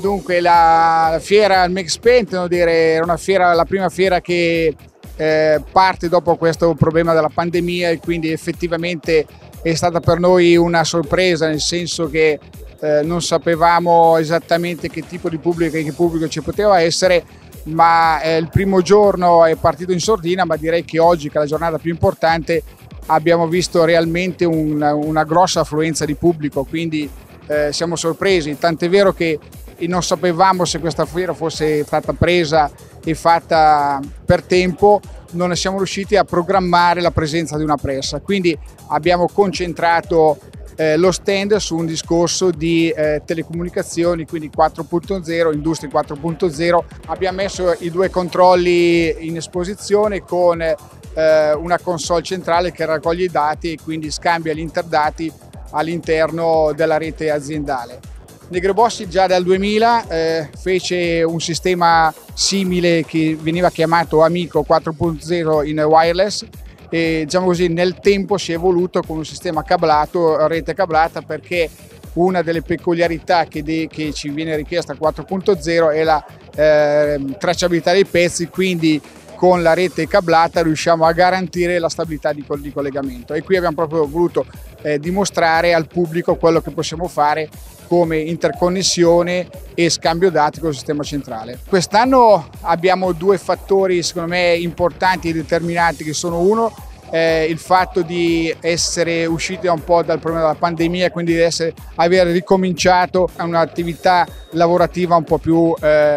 Dunque la fiera, il MakeSpain, devo dire, era una fiera, la prima fiera che parte dopo questo problema della pandemia, e quindi effettivamente è stata per noi una sorpresa, nel senso che non sapevamo esattamente che tipo di pubblico e che pubblico ci poteva essere, ma il primo giorno è partito in sordina, ma direi che oggi, che è la giornata più importante, abbiamo visto realmente una grossa affluenza di pubblico, quindi siamo sorpresi, tant'è vero che non sapevamo se questa fiera fosse stata presa e fatta per tempo, non ne siamo riusciti a programmare la presenza di una pressa, quindi abbiamo concentrato lo stand su un discorso di telecomunicazioni, quindi 4.0, industria 4.0. Abbiamo messo i due controlli in esposizione con una console centrale che raccoglie i dati e quindi scambia gli interdati all'interno della rete aziendale. Negrebossi già dal 2000 fece un sistema simile che veniva chiamato Amico 4.0 in wireless, e diciamo così nel tempo si è evoluto con un sistema cablato, rete cablata, perché una delle peculiarità che ci viene richiesta 4.0 è la tracciabilità dei pezzi, quindi con la rete cablata riusciamo a garantire la stabilità di collegamento, e qui abbiamo proprio voluto dimostrare al pubblico quello che possiamo fare come interconnessione e scambio dati con il sistema centrale. Quest'anno abbiamo due fattori secondo me importanti e determinanti, che sono uno il fatto di essere usciti un po' dal problema della pandemia, quindi di aver ricominciato un'attività lavorativa un po' più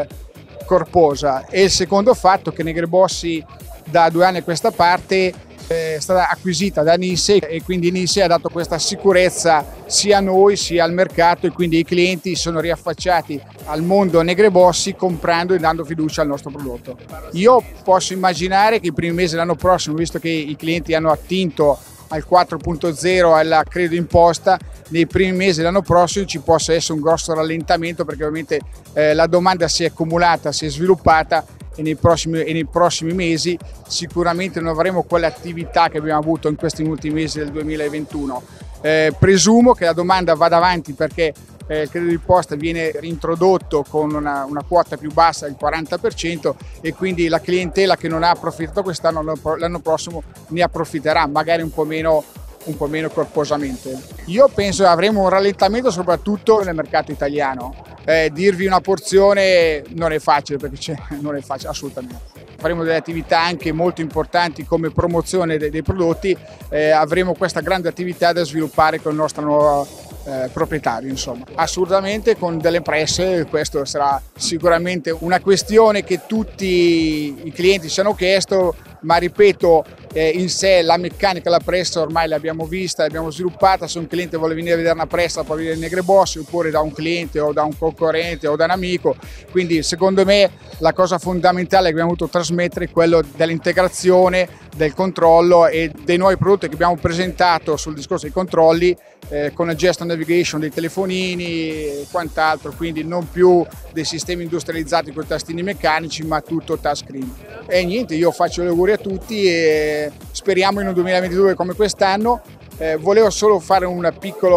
corposa, e il secondo fatto che Negrebossi da 2 anni a questa parte è stata acquisita da Nisse, e quindi Nisse ha dato questa sicurezza sia a noi sia al mercato, e quindi i clienti sono riaffacciati al mondo Negrebossi comprando e dando fiducia al nostro prodotto. Io posso immaginare che i primi mesi dell'anno prossimo, visto che i clienti hanno attinto al 4.0 al credito d'imposta, nei primi mesi dell'anno prossimo ci possa essere un grosso rallentamento, perché ovviamente la domanda si è accumulata, si è sviluppata, e nei prossimi mesi sicuramente non avremo quell'attività che abbiamo avuto in questi ultimi mesi del 2021. Presumo che la domanda vada avanti, perché il credito d'imposta viene reintrodotto con una quota più bassa del 40%, e quindi la clientela che non ha approfittato quest'anno, l'anno prossimo ne approfitterà, magari un po' meno corposamente. Io penso che avremo un rallentamento soprattutto nel mercato italiano. Dirvi una porzione non è facile, perché non è facile assolutamente. Faremo delle attività anche molto importanti come promozione dei prodotti, avremo questa grande attività da sviluppare con il nostro nuovo proprietario, insomma. Assolutamente con delle presse, questo sarà sicuramente una questione che tutti i clienti ci hanno chiesto, ma ripeto, in sé la meccanica della pressa ormai l'abbiamo vista, l'abbiamo sviluppata. Se un cliente vuole venire a vedere una pressa può venire in Negrebossi, oppure da un cliente o da un concorrente o da un amico, quindi secondo me la cosa fondamentale che abbiamo voluto trasmettere è quello dell'integrazione, del controllo e dei nuovi prodotti che abbiamo presentato sul discorso dei controlli, con la gestion navigation dei telefonini e quant'altro, quindi non più dei sistemi industrializzati con i tastini meccanici, ma tutto touchscreen. E niente, io faccio gli auguri a tutti e speriamo in un 2022 come quest'anno. Volevo solo fare un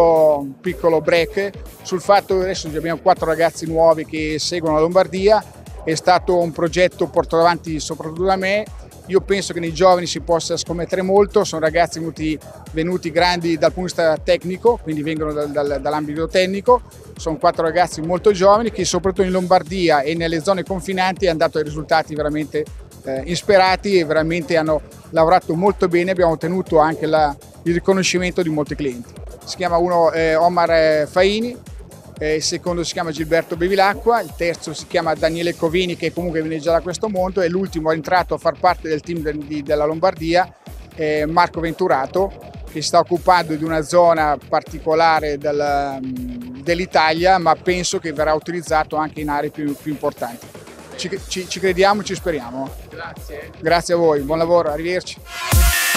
piccolo break sul fatto che adesso abbiamo 4 ragazzi nuovi che seguono la Lombardia. È stato un progetto portato avanti soprattutto da me. Io penso che nei giovani si possa scommettere molto, sono ragazzi venuti grandi dal punto di vista tecnico, quindi vengono dall'ambito tecnico, sono 4 ragazzi molto giovani che soprattutto in Lombardia e nelle zone confinanti hanno dato dei risultati veramente insperati, e veramente hanno lavorato molto bene. Abbiamo ottenuto anche il riconoscimento di molti clienti. Si chiama uno Omar Faini, il secondo si chiama Gilberto Bevilacqua, il terzo si chiama Daniele Covini, che comunque viene già da questo mondo, e l'ultimo è entrato a far parte del team della Lombardia, Marco Venturato, che sta occupando di una zona particolare dell'Italia, ma penso che verrà utilizzato anche in aree più importanti. Ci crediamo, ci speriamo. Grazie. Grazie a voi, buon lavoro, arrivederci.